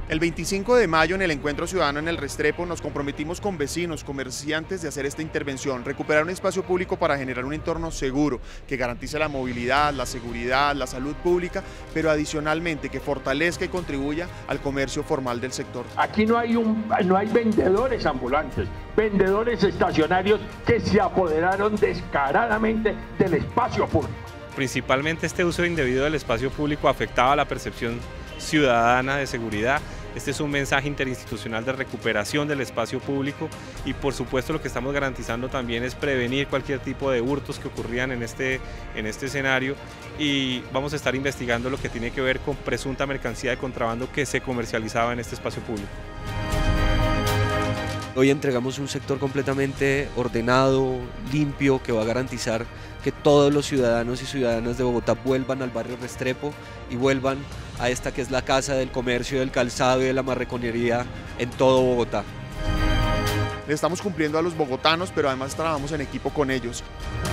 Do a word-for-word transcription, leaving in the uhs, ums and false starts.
El veinticinco de mayo, en el Encuentro Ciudadano en el Restrepo, nos comprometimos con vecinos, comerciantes de hacer esta intervención, recuperar un espacio público para generar un entorno seguro, que garantice la movilidad, la seguridad, la salud pública, pero adicionalmente que fortalezca y contribuya al comercio formal del sector. Aquí no hay, un, no hay vendedores ambulantes, vendedores estacionarios que se apoderaron descaradamente del espacio público. Principalmente este uso indebido del espacio público afectaba la percepción ciudadana de seguridad. Este es un mensaje interinstitucional de recuperación del espacio público y por supuesto lo que estamos garantizando también es prevenir cualquier tipo de hurtos que ocurrían en este, en este escenario, y vamos a estar investigando lo que tiene que ver con presunta mercancía de contrabando que se comercializaba en este espacio público. Hoy entregamos un sector completamente ordenado, limpio, que va a garantizar que todos los ciudadanos y ciudadanas de Bogotá vuelvan al barrio Restrepo y vuelvan a esta que es la casa del comercio, del calzado y de la marroquinería en todo Bogotá. Le estamos cumpliendo a los bogotanos, pero además trabajamos en equipo con ellos.